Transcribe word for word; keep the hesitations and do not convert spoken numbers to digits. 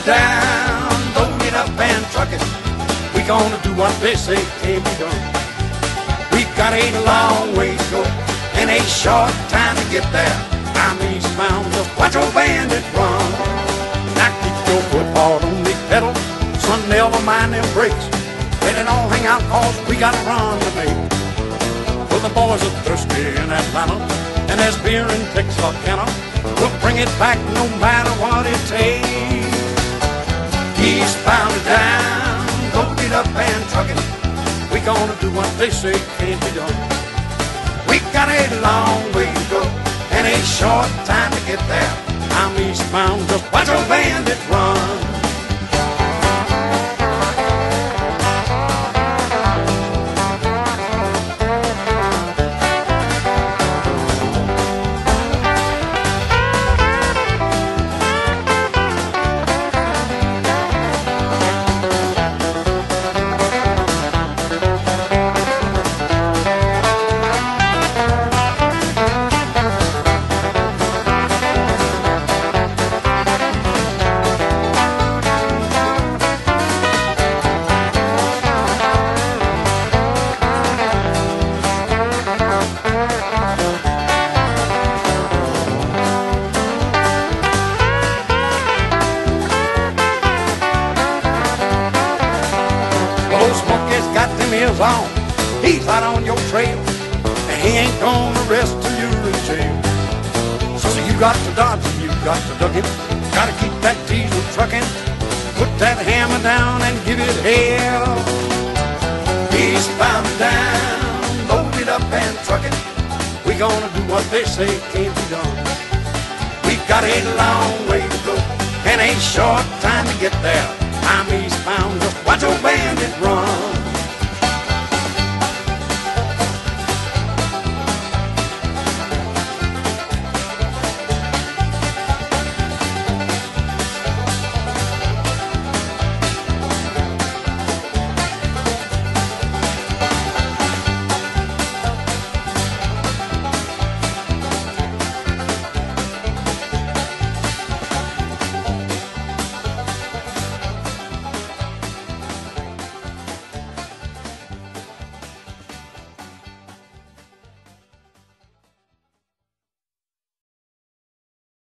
it down, load it up and truck it. We gonna do what they say can't be done. We got a long way to go and a short time to get there. I'm eastbound, just watch your bandit run. Now keep your foot hard on the pedal, son, never mind them brakes. Let it all hang out, cause we got a run to make. Well, the boys are thirsty in Atlanta, and there's beer in Texarkana. We'll bring it back no matter what it takes. Eastbound and down, load it up and truck it. We gonna do what they say can't be done. We got a long way to go and a short time to get there. I'm eastbound, just watch a bandit run. Smokey's got them ears on, he's out on your trail, and he ain't gonna rest till you're in jail. So you got to dodge him, you got to duck him, gotta keep that diesel trucking, put that hammer down and give it hell. Eastbound and down, load it up and truck it. We gonna do what they say can't be done. We got a long way to go and a short time to get there. I'm eastbound, just watch your back.